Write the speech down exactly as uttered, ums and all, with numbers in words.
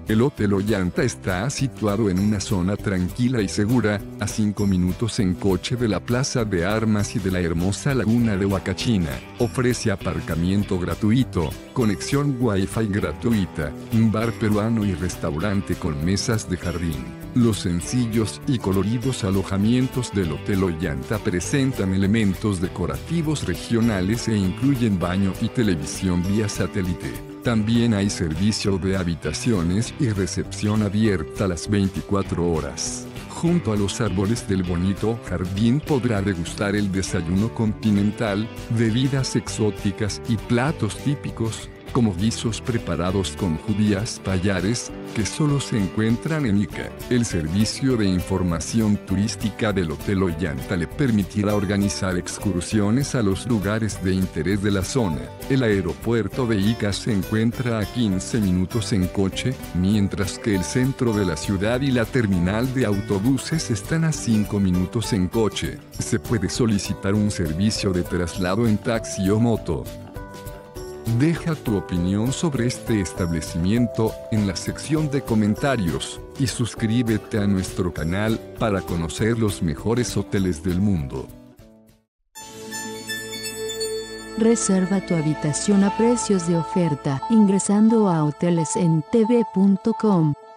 El Hotel Ollanta está situado en una zona tranquila y segura, a cinco minutos en coche de la Plaza de Armas y de la hermosa laguna de Huacachina. Ofrece aparcamiento gratuito, conexión Wi-Fi gratuita, un bar peruano y restaurante con mesas de jardín. Los sencillos y coloridos alojamientos del Hotel Ollanta presentan elementos decorativos regionales e incluyen baño y televisión vía satélite. También hay servicio de habitaciones y recepción abierta las veinticuatro horas. Junto a los árboles del bonito jardín podrá degustar el desayuno continental, bebidas exóticas y platos típicos, como guisos preparados con judías payares, que solo se encuentran en Ica. El servicio de información turística del Hotel Ollanta le permitirá organizar excursiones a los lugares de interés de la zona. El aeropuerto de Ica se encuentra a quince minutos en coche, mientras que el centro de la ciudad y la terminal de autobuses están a cinco minutos en coche. Se puede solicitar un servicio de traslado en taxi o moto. Deja tu opinión sobre este establecimiento en la sección de comentarios y suscríbete a nuestro canal para conocer los mejores hoteles del mundo. Reserva tu habitación a precios de oferta ingresando a hoteles en t v punto com.